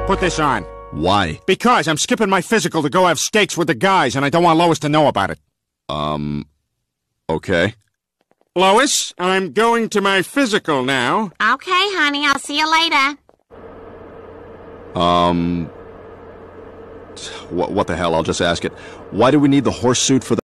Put this on. Why? Because I'm skipping my physical to go have steaks with the guys, and I don't want Lois to know about it. Okay. Lois, I'm going to my physical now. Okay, honey, I'll see you later. What the hell? I'll just ask it. Why do we need the horse suit for the